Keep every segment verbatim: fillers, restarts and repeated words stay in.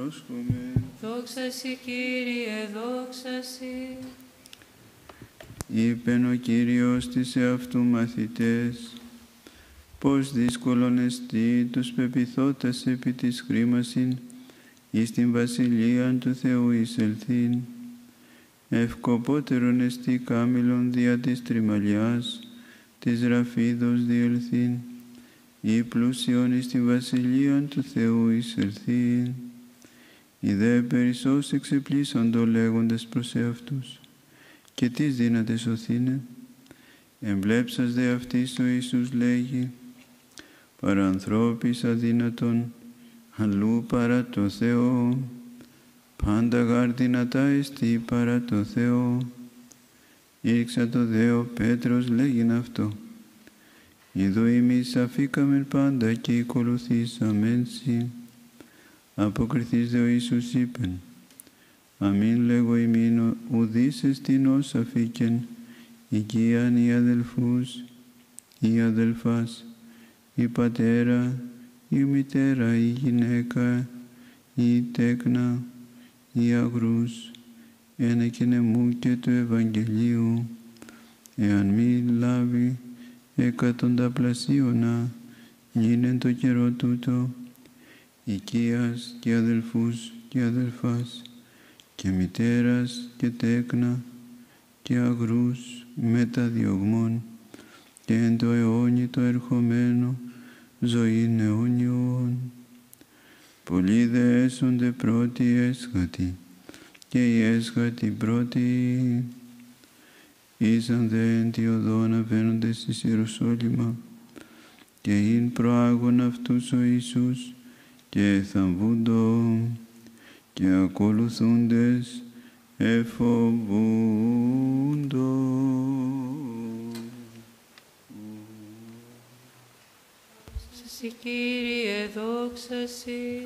υπόσχομαι. Δόξα σοι, Κύριε, δόξα σοι. Είπεν ο Κύριος της εαυτού μαθητές, πως δύσκολον εστί τους πεποιθώτας επί της χρήμασιν εις την βασιλείαν του Θεού εισελθήν. Ευκοπότερον εστί κάμιλον δια της τριμαλιάς, της ραφίδος διελθήν, ή πλούσιον εις την βασιλείαν του Θεού εισελθήν. Οι δε περισσώς εξεπλήσαντο λέγοντες προς εαυτούς, και τις δύναται σωθήνε. Εμπλέψας δε αυτής ο Ιησούς λέγει, παρά ανθρώπης αδύνατον, αλλού παρά το Θεό, πάντα γάρ δυνατά εστί παρά το Θεό. Ήρξα το δε ο Πέτρος λέγειν αυτό, ειδού εμείς αφήκαμεν πάντα και ακολουθήσαμεν σοι. Αποκριθείς δε ο Ιησούς είπεν, αμήν λέγω ημίν ουδείς εστιν ως αφήκεν, οικίαν οι αδελφούς, η αδελφάς, η πατέρα, η μητέρα, η γυναίκα, η τέκνα, η αγρούς, ένα κενεμού και του Ευαγγελίου, εάν μη λάβει εκατονταπλασίωνα, γίνεν το καιρό τούτο, οικίας και αδελφούς και αδελφάς, και μητέρας και τέκνα, και αγρούς μεταδιωγμών, και εν το αιώνι το ερχομένο ζωήν αιώνιον. Πολλοί δε έσονται πρώτοι έσχατοι, και οι έσχατοι πρώτοι. Ήσαν δε εν τη οδόν απέναντες εις Ιεροσόλυμα, και ειν προάγων αυτούς ο Ιησούς, και θαμβούντο, και ακολουθούντες εφοβούντο. Δόξα σοι, Κύριε, δόξα σοι.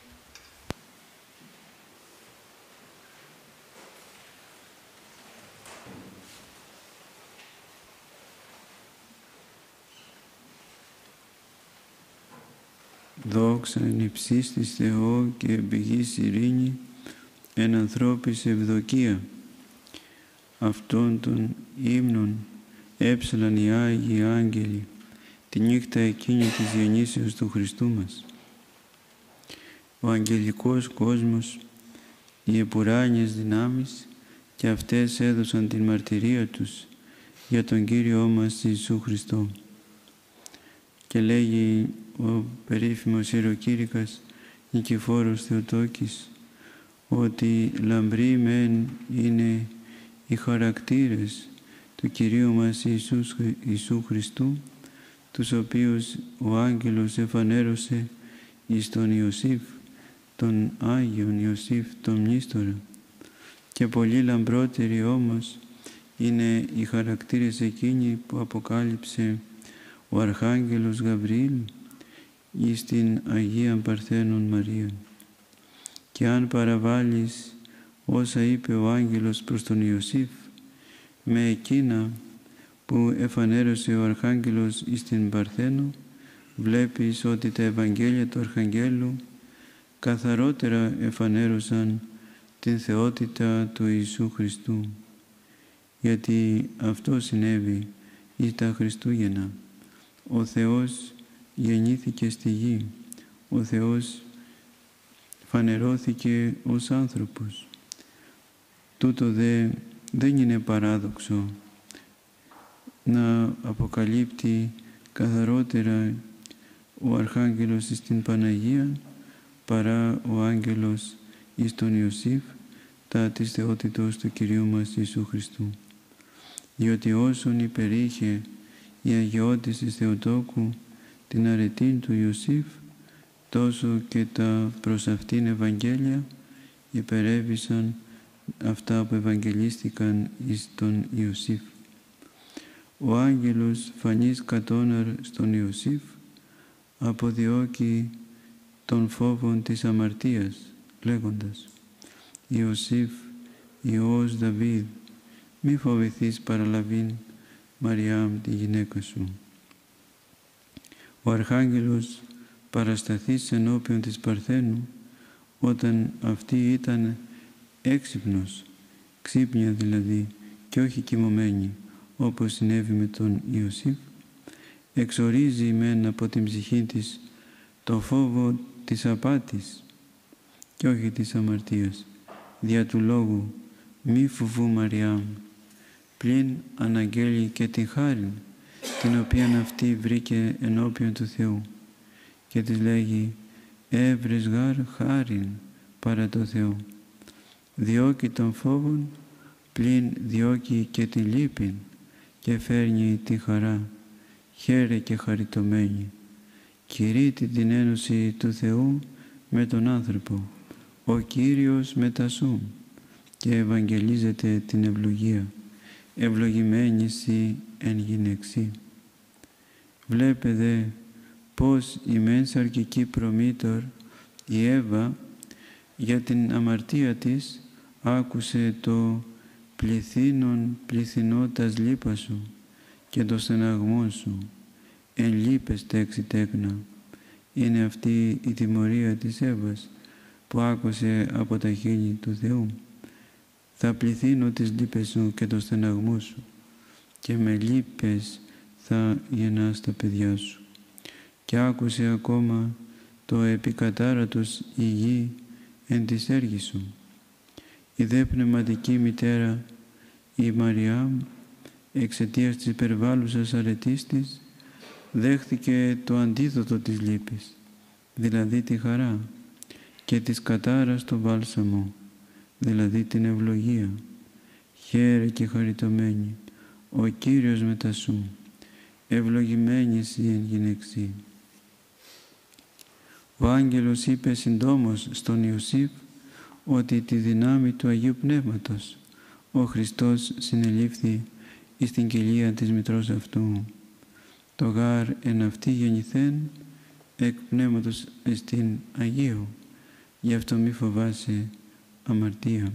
Δόξα εν υψής της Θεό και πηγής ειρήνη, εν ανθρώπης ευδοκία. Αυτών των ύμνων έψαλαν οι Άγιοι Άγγελοι τη νύχτα εκείνη της γεννήσεως του Χριστού μας. Ο αγγελικός κόσμος, οι επουράνιες δυνάμεις, και αυτές έδωσαν την μαρτυρία τους για τον Κύριό μας Ιησού Χριστό. Και λέγει ο περίφημος ιεροκήρυκας Νικηφόρος Θεοτόκης ότι λαμπροί μεν είναι οι χαρακτήρες του Κυρίου μας Ιησούς, Ιησού Χριστού, τους οποίους ο άγγελος εφανέρωσε εις τον Ιωσήφ, τον Άγιον Ιωσήφ τον Μνήστορα. Και πολύ λαμπρότεροι όμως είναι οι χαρακτήρες εκείνοι που αποκάλυψε ο Αρχάγγελος Γαβριήλ εις την Αγία Παρθένον Μαρία. Και αν παραβάλεις όσα είπε ο άγγελος προς τον Ιωσήφ με εκείνα που εφανέρωσε ο Αρχάγγελος εις την Παρθένο, βλέπεις ότι τα Ευαγγέλια του Αρχαγγέλου καθαρότερα εφανέρωσαν την θεότητα του Ιησού Χριστού. Γιατί αυτό συνέβη εις τα Χριστούγεννα. Ο Θεός γεννήθηκε στη γη. Ο Θεός φανερώθηκε ως άνθρωπος. Τούτο δε δεν είναι παράδοξο να αποκαλύπτει καθαρότερα ο Αρχάγγελος εις την Παναγία παρά ο Άγγελος εις τον Ιωσήφ τα της θεότητος του Κυρίου μας Ιησού Χριστού. Διότι όσον υπερήχε η αγιότης της Θεοτόκου την αρετήν του Ιωσήφ, τόσο και τα προς αυτήν Ευαγγέλια υπερέβησαν αυτά που ευαγγελίστηκαν εις τον Ιωσήφ. Ο άγγελος φανής κατώναρ στον Ιωσήφ αποδιώκει των φόβων της αμαρτίας, λέγοντας «Ιωσήφ, Υιός Δαβίδ, μη φοβηθείς παραλαβήν Μαριάμ τη γυναίκα σου». Ο Αρχάγγελος παρασταθείς ενώπιον της Παρθένου όταν αυτή ήταν έξυπνος, ξύπνια δηλαδή και όχι κοιμωμένη, όπως συνέβη με τον Ιωσήφ, εξορίζει μεν από την ψυχή της το φόβο της απάτης και όχι της αμαρτίας, δια του λόγου «Μη φοβού Μαριάμ», πλην αναγγέλει και την χάριν, την οποία αυτή βρήκε ενώπιον του Θεού, και της λέγει «Έβρες γάρ χάριν παρά το Θεό». Διώκει τον φόβον, πλην διώκει και τη λύπην, και φέρνει τη χαρά, χαίρε και χαριτωμένη. Κηρύττει την ένωση του Θεού με τον άνθρωπο, ο Κύριος μετασού, και ευαγγελίζεται την ευλογία, ευλογημένη εσύ εν γυναιξή. Βλέπετε πως η μεν σαρκική προμήτωρ, η Εύα, για την αμαρτία της άκουσε το πληθύνων πληθυνότας λύπα σου και το στεναγμό σου, εν λύπες τέξει τέκνα. Είναι αυτή η τιμωρία της Εύας που άκουσε από τα χείλη του Θεού. Θα πληθύνω τις λύπες σου και το στεναγμό σου, και με λύπες θα γεννάς τα παιδιά σου. Και άκουσε ακόμα το επικατάρατος η γη εν της έργης σου. Η δε πνευματική μητέρα, η Μαριάμ, εξαιτίας της υπερβάλλουσας αρετής της, δέχθηκε το αντίδοτο της λύπης, δηλαδή τη χαρά, και της κατάρας το βάλσαμο, δηλαδή την ευλογία. Χαίρε και χαριτωμένη, ο Κύριος μετασού, ευλογημένη εσύ εν γυναιξή. Ο άγγελος είπε συντόμως στον Ιωσήφ ότι τη δυνάμει του Αγίου Πνεύματος ο Χριστός συνελήφθη εις την κοιλία της μητρός αυτού. Το γάρ εν αυτή γεννηθέν εκ πνεύματος εστίν Αγίου, γι' αυτό μη φοβάσαι αμαρτία.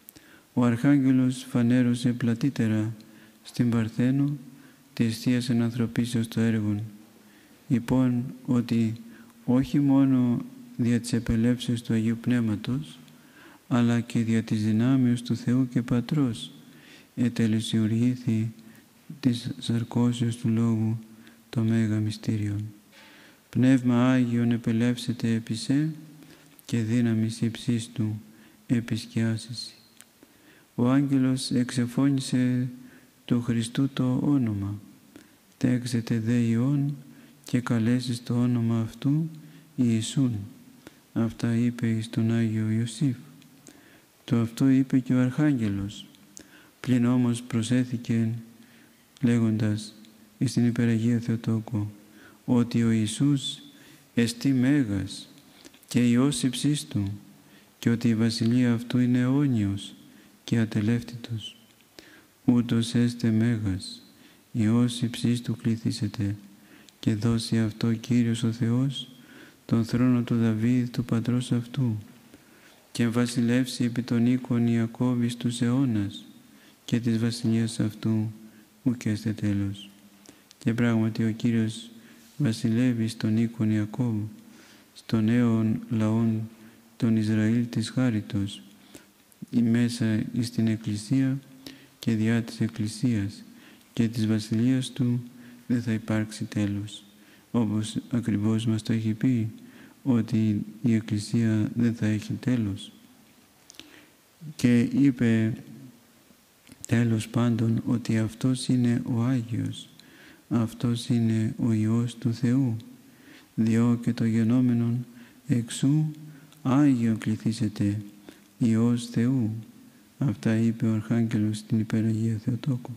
Ο Αρχάγγελος φανέρωσε πλατύτερα στην Παρθένο τη εστίαση ανθρωπίσεως το έργον, υπόν ότι όχι μόνο δια της επελεύσεως του Αγίου Πνεύματος, αλλά και δια της δυνάμεως του Θεού και Πατρός ετελεσιουργήθη της σαρκώσεως του Λόγου το Μέγα Μυστήριον. Πνεύμα Άγιον επελεύσεται επί σε και δύναμις υψής του επισκιάσισι. Ο άγγελος εξεφώνησε του Χριστού το όνομα. Τέξετε δε Υιόν και καλέσεις το όνομα αυτού Ιησούν. Αυτά είπε εις τον Άγιο Ιωσήφ. Το αυτό είπε και ο Αρχάγγελος. Πλην όμως προσέθηκε λέγοντας εις την Υπεραγία Θεοτόκο ότι ο Ιησούς εστί Μέγας και Υιός υψίστου του, και ότι η βασιλεία αυτού είναι αιώνιος και ατελεύτητος. Ούτως έστε Μέγας, Υιός υψίστου του κληθήσετε, και δώσει αυτό Κύριος ο Θεός τον θρόνο του Δαβίδ του πατρός αυτού, και βασιλεύσει επί των οίκων Ιακώβ εις τους αιώνας, και της βασιλείας αυτού ουκ έστε τέλος. Και πράγματι ο Κύριος βασιλεύει στον οίκον Ιακώβ, στον νέον λαόν των Ισραήλ της χάριτος, η μέσα εις την Εκκλησία και διά της Εκκλησίας και της βασιλείας του δεν θα υπάρξει τέλος. Όπως ακριβώς μας το έχει πει, ότι η Εκκλησία δεν θα έχει τέλος. Και είπε τέλος πάντων ότι αυτός είναι ο Άγιος, αυτός είναι ο Υιός του Θεού, διό και το γενόμενον εξού Άγιο κληθήσετε, Υιός Θεού. Αυτά είπε ο Αρχάγγελος στην Υπεραγία Θεοτόκου.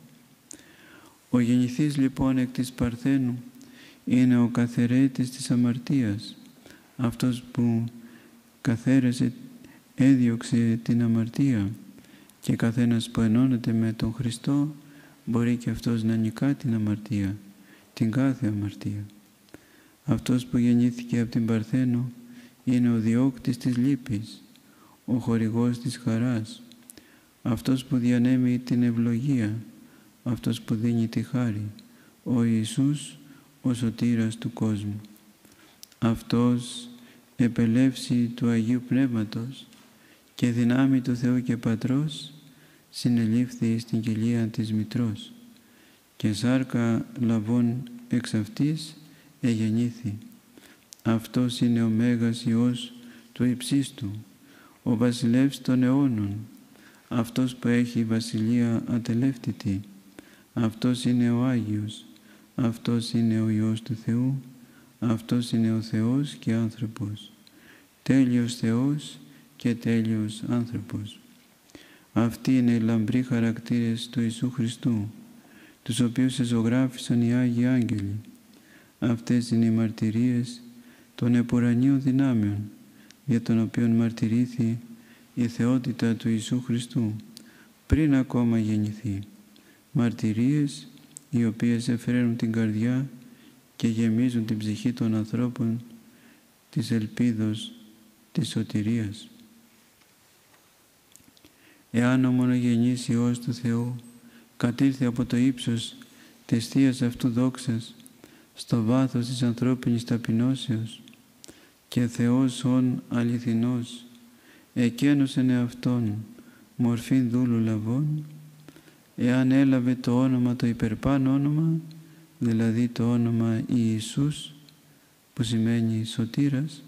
Ο γεννηθής λοιπόν εκ της Παρθένου είναι ο καθαιρέτης της αμαρτίας, αυτός που καθαίρεσε, έδιωξε την αμαρτία, και καθένας που ενώνεται με τον Χριστό μπορεί και αυτός να νικά την αμαρτία, την κάθε αμαρτία. Αυτός που γεννήθηκε από την Παρθένο είναι ο διώκτης της λύπης, ο χορηγός της χαράς, αυτός που διανέμει την ευλογία, αυτός που δίνει τη χάρη, ο Ιησούς, ο σωτήρας του κόσμου. Αυτός επελεύση του Αγίου Πνεύματος και δυνάμει του Θεού και Πατρός, συνελήφθη στην κοιλία της Μητρός και σάρκα λαβών εξ αυτής εγεννήθη. Αυτός είναι ο Μέγας Υιός του Υψίστου, ο βασιλεύς των αιώνων, αυτός που έχει βασιλεία ατελεύτητη. Αυτός είναι ο Άγιος, αυτός είναι ο Υιός του Θεού, αυτός είναι ο Θεός και άνθρωπος, τέλειος Θεός και τέλειος άνθρωπος. Αυτοί είναι οι λαμπροί χαρακτήρες του Ιησού Χριστού, τους οποίους εζωγράφησαν οι Άγιοι Άγγελοι. Αυτές είναι οι μαρτυρίες των επουρανίων δυνάμεων, για τον οποίον μαρτυρήθη η θεότητα του Ιησού Χριστού, πριν ακόμα γεννηθεί. Μαρτυρίες οι οποίες εφραίνουν την καρδιά και γεμίζουν την ψυχή των ανθρώπων της ελπίδος της σωτηρίας. Εάν ο μονογενής Υιός του Θεού κατήλθε από το ύψος της Θείας αυτού δόξας στο βάθος της ανθρώπινης ταπεινώσεως και Θεός ον αληθινός εκένωσεν εαυτόν μορφήν δούλου λαβών, εάν έλαβε το όνομα το υπερπάν όνομα, δηλαδή το όνομα Ιησούς, που σημαίνει σωτήρας,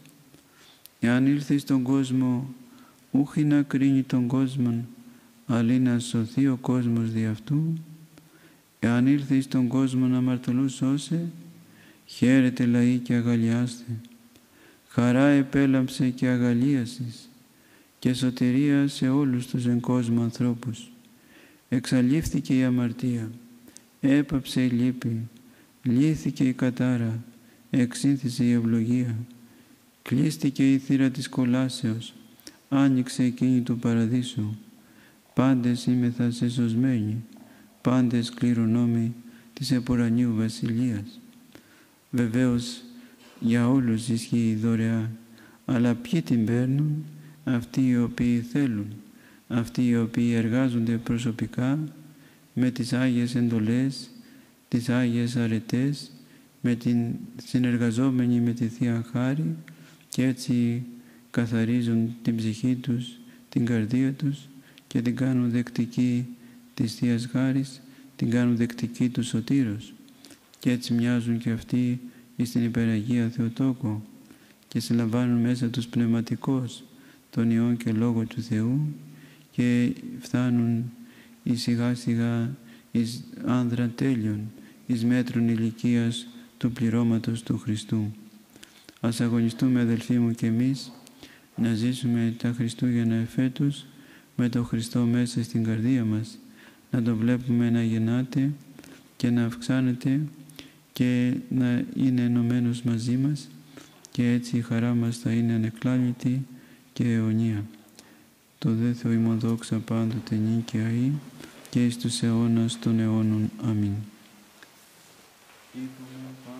εάν ήλθε στον κόσμο ούχι να κρίνει τον κόσμον, αλλή να σωθεί ο κόσμος δι' αυτού, εάν ήλθε στον κόσμο να αμαρτωλούς σώσε, χαίρετε λαοί και αγαλιάστε, χαρά επέλαμψε και αγαλίασης και σωτηρία σε όλους τους εν κόσμο ανθρώπους. Εξαλείφθηκε η αμαρτία, έπαψε η λύπη, λύθηκε η κατάρα, εξήνθησε η ευλογία, κλείστηκε η θύρα της κολάσεως, άνοιξε εκείνη του παραδείσου. Πάντες είμεθα σε σωσμένοι, πάντες κληρονόμοι της επουρανίου βασιλείας. Βεβαίως για όλους ισχύει η δωρεά, αλλά ποιοι την παίρνουν? Αυτοί οι οποίοι θέλουν, αυτοί οι οποίοι εργάζονται προσωπικά με τις Άγιες εντολές, τις Άγιες αρετές, με την συνεργαζόμενοι με τη Θεία Χάρη και έτσι καθαρίζουν την ψυχή τους, την καρδία τους και την κάνουν δεκτική της Θείας Χάρης, την κάνουν δεκτική του Σωτήρος και έτσι μοιάζουν και αυτοί στην Υπεραγία Θεοτόκο και συλλαμβάνουν μέσα τους πνευματικώς τον Υιόν και Λόγο του Θεού και φτάνουν εις σιγά σιγά εις άνδρα τέλειων, εις μέτρων ηλικίας του πληρώματος του Χριστού. Ας αγωνιστούμε, αδελφοί μου, και εμείς να ζήσουμε τα Χριστούγεννα εφέτος με τον Χριστό μέσα στην καρδία μας, να τον βλέπουμε να γεννάται και να αυξάνεται και να είναι ενωμένος μαζί μας και έτσι η χαρά μας θα είναι ανεκλάλητη και αιωνία. Το δε Θεό ημών δόξα πάντοτε νυν και αεί και εις τους αιώνας των αιώνων. Αμήν.